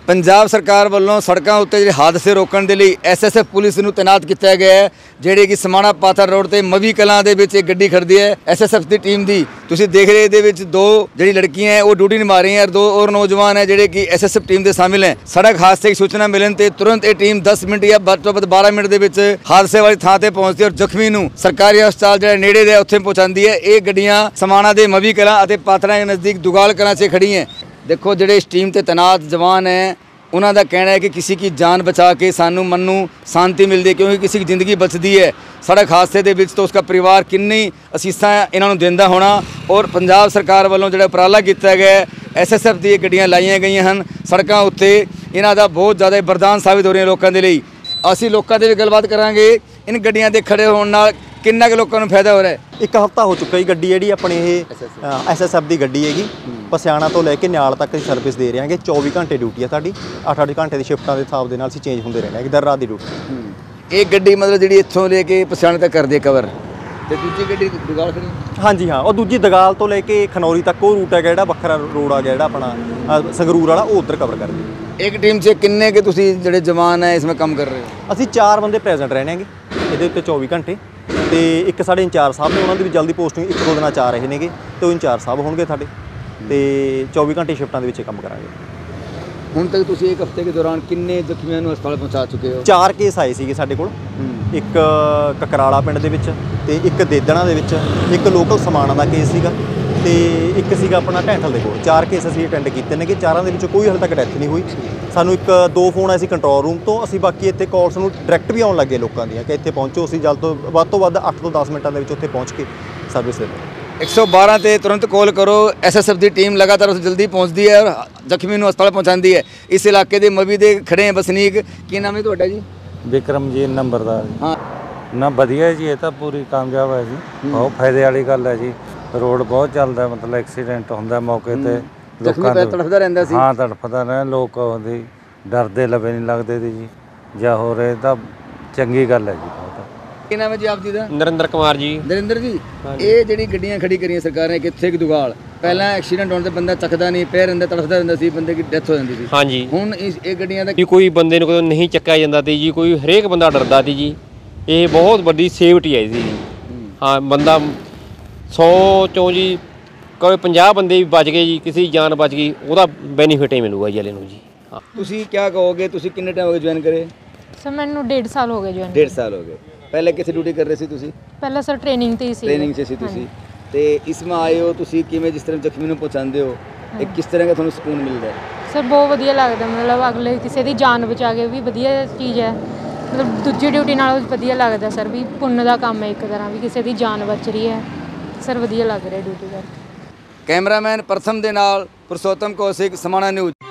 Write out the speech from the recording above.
पंजाब सरकार वालों सड़कों उत्ते जिहड़े हादसे रोकण दे लई SSF पुलिस नूं तैनात किया गया है। जिहड़े कि समाणा पाथर रोड ते मवी कलां दे विच एक गड्डी खड़दी है SSF की टीम दी। तुसीं देख रहे इहदे विच दो जिहड़ी लड़कियां है वो ड्यूटी निभा रही हैं और दो और नौजवान है जिहड़े कि SSF टीम दे शामिल हैं। सड़क हादसे की सूचना मिलन ते तुरंत ये टीम 10 मिनट या ਵੱਧ ਤੋਂ ਵੱਧ 12 मिनट दे विच हादसे वाली थां ते पहुंचदी और ਜ਼ਖਮੀ ਨੂੰ सरकारी हस्पताल जिहड़ा नेड़े दे उत्थे पहुंचाती है। ये गड्डियां समाणा दे मवी कलां अते पाथरा के नज़दीक दुगाल कलां 'ਚ खड़ी हैं। देखो जिहड़े इस टीम ते तैनात जवान हैं उन्हों का कहना है कि किसी की जान बचा के सानू मन नूं शांति मिलती है, क्योंकि किसी की जिंदगी बचती है सड़क हादसे दे विच तो उसका परिवार किन्नी असीसां इन्हां नूं दिंदा होना। और पंजाब सरकार वालों जिहड़ा उपराला किया गया है SSF दी गड्डियां लाईयां गईयां हन सड़कों उत्ते, इन्हां दा बहुत ज़्यादा वरदान साबित हो रही है लोगों के लिए। असीं लोगों से भी गलबात करांगे इन गड्डियां दे खड़े होने नाल किन्ना के लोगों को फायदा हो रहा है। एक हफ्ता हो चुका जी गड्डी जी अपने SSF की गड्डी हैगी पसियाणा तो लैके न्याल तक सर्विस दे रहे हैं। 24 घंटे ड्यूटी है साड़ी 8-8 घंटे की शिफ्टा के हिसाब के असीं चेंज होंगे रहने दर रात की ड्यूटी। एक गड्डी मतलब जी इत्थों लेके पसियाणे तक कर दी कवर ते दूजी गड्डी दगाल खड़ी। हाँ जी हाँ, और दूजी दगाल तो लेके खनौरी तक वो रूट है जिहड़ा वखरा रोड आ गया जिहड़ा अपना संगरूर वाला वो उधर कवर कर दी। एक टीम से किन्ने के तुसीं जिहड़े जवान है इसमें काम कर रहे हो? असीं 4 बंदे प्रेजेंट रहने ये उत्ते 24 घंटे तो एक साढ़े इंचार्ज साहब ने उन्होंने भी जल्दी पोस्टिंग 1-2 दिन आ रहे हैं तो इंचार्ज साहब होंगे साढ़े तो 24 घंटे शिफ्टा के काम करांगे। ਹੁਣ तक तुसीं एक हफ्ते के दौरान किन्ने ਜ਼ਖਮੀਆਂ ਨੂੰ ਹਸਪਤਾਲ पहुँचा चुके हो? 4 केस आए थे साढ़े कोल, एक ककराला पिंड दे विच ते एक देदड़ा दे विच, एक लोकल समाणा का केस सीगा ते एक सीगा अपना ढैंठल दे कोल। 4 केस असीं अटेंड कीते ने, 4 दे विच कोई हाले तक डैथ नहीं हुई। सानू 1-2 फोन आए सी कंट्रोल रूम तो, असीं बाकी इत्थे कॉल्स नूं डायरैक्ट भी आउण लगे लोकां दीआं कि इत्थे पहुंचो, असीं जल्द तो वध 8 ਤੋਂ 10 मिनटां दे विच उत्थे पहुंच के सर्विस दे 112 ते तुरंत कॉल करो। SSF की टीम लगातार उस जल्दी पहुँचती है और ਜ਼ਖਮੀ ਨੂੰ हस्पताल पहुँचाती है। इस इलाके के मवी दे खड़े हैं बसनीक। की नाम है तुहाडा जी? विक्रम जी नंबरदार। हाँ ना वधिया जी, ये तो पूरी कामयाब है जी, बहुत फायदे वाली गल है जी। रोड बहुत चलता है, मतलब एक्सीडेंट होंदा मौके ते ਜ਼ਖਮੀ पैर तड़फदा रहिंदा सी। हाँ तड़फदा रहे लोग ओहदी डरदे लवे नहीं लगते सी जी, जा हो रहे तो चंगी गल है जी। बहुत ਕੀ ਨਾਮ ਹੈ ਜੀ ਆਪ ਜੀ ਦਾ? नरेंद्र कुमार जी। ਨਰਿੰਦਰ ਜੀ ਇਹ ਜਿਹੜੀ ਗੱਡੀਆਂ ਖੜੀ ਕਰੀਆਂ ਸਰਕਾਰ ਨੇ ਕਿੱਥੇ ਕਿ ਦੁਗਾਲ ਪਹਿਲਾਂ ਐਕਸੀਡੈਂਟ ਹੋਣ ਤੇ ਬੰਦਾ ਚੱਕਦਾ ਨਹੀਂ, ਪੈਰ ਅੰਦਰ ਤੜਫਦਾ ਰਹਿੰਦਾ ਸੀ, ਬੰਦੇ ਦੀ ਡੈਥ ਹੋ ਜਾਂਦੀ ਸੀ। हाँ जी, ਹੁਣ ਇਹ ਗੱਡੀਆਂ ਦਾ ਜੀ ਕੋਈ ਬੰਦੇ ਨੂੰ ਕਦੋਂ ਨਹੀਂ ਚੱਕਿਆ ਜਾਂਦਾ ਤੀ ਜੀ, ਕੋਈ ਹਰੇਕ ਬੰਦਾ ਡਰਦਾ ਤੀ ਜੀ। ਇਹ ਬਹੁਤ ਵੱਡੀ ਸੇਫਟੀ ਹੈ ਜੀ। ਹਾਂ ਬੰਦਾ 100 ਚੋਂ ਜੀ ਕੋਈ 50 ਬੰਦੇ ਵੀ ਬਚ ਗਏ ਜੀ, ਕਿਸੇ ਦੀ ਜਾਨ ਬਚ ਗਈ, ਉਹਦਾ ਬੈਨੀਫਿਟ ਹੀ ਮਿਲੂਗਾ ਜੀ ਅਲੇ ਨੂੰ ਜੀ। ਹਾਂ ਤੁਸੀਂ ਕੀ ਕਹੋਗੇ? ਤੁਸੀਂ ਕਿੰਨੇ ਟਾਈਮ ਹੋ ਗਏ ਜੁਆਇਨ ਕਰੇ? ਸਰ ਮੈਨੂੰ 1.5 ਸਾਲ ਹੋ ਗਏ ਜੁਆਇਨ। 1.5 ਸਾਲ ਹੋ ਗਏ। ਪਹਿਲੇ ਕਿੱਥੇ ਡਿਊਟੀ ਕਰ ਰਹੇ ਸੀ ਤੁਸੀਂ? ਪਹਿਲਾਂ ਸਰ ਟ੍ਰੇਨਿੰਗ ਤੇ ਹੀ ਸੀ। ਟ੍ਰੇਨਿੰਗ 'ਚ ਸੀ ਤੁਸੀਂ ਤੇ ਇਸ में ਆਏ ਹੋ ਤੁਸੀਂ ਕਿਵੇਂ ਜਿਸ ਤਰ੍ਹਾਂ ਜ਼ਖਮੀ ਨੂੰ ਪਹੁੰਚਾਉਂਦੇ ਹੋ ਇਹ ਕਿਸ ਤਰ੍ਹਾਂ ਦਾ ਤੁਹਾਨੂੰ ਸਕੂਨ ਮਿਲਦਾ ਹੈ? ਸਰ ਬਹੁਤ ਵਧੀਆ ਲੱਗਦਾ, ਮਤਲਬ ਅਗਲੇ ਕਿਸੇ ਦੀ ਜਾਨ ਬਚਾ ਕੇ ਵੀ ਵਧੀਆ ਚੀਜ਼ ਹੈ। ਮਤਲਬ ਦੂਜੀ ਡਿਊਟੀ ਨਾਲੋਂ ਵਧੀਆ ਲੱਗਦਾ ਸਰ, ਵੀ ਪੁੰਨ ਦਾ ਕੰਮ ਹੈ ਇੱਕ ਤਰ੍ਹਾਂ, ਵੀ ਕਿਸੇ ਦੀ ਜਾਨ ਬਚ ਰਹੀ ਹੈ ਸਰ, ਵਧੀਆ ਲੱਗ ਰਿਹਾ ਡਿਊਟੀ ਕਰਕੇ। ਕੈਮਰਾਮੈਨ ਪ੍ਰਥਮ ਦੇ ਨਾਲ ਪੁਰਸ਼ੋਤਮ ਕੌਸ਼ਿਕ, ਸਮਾਣਾ ਨਿਊਜ਼।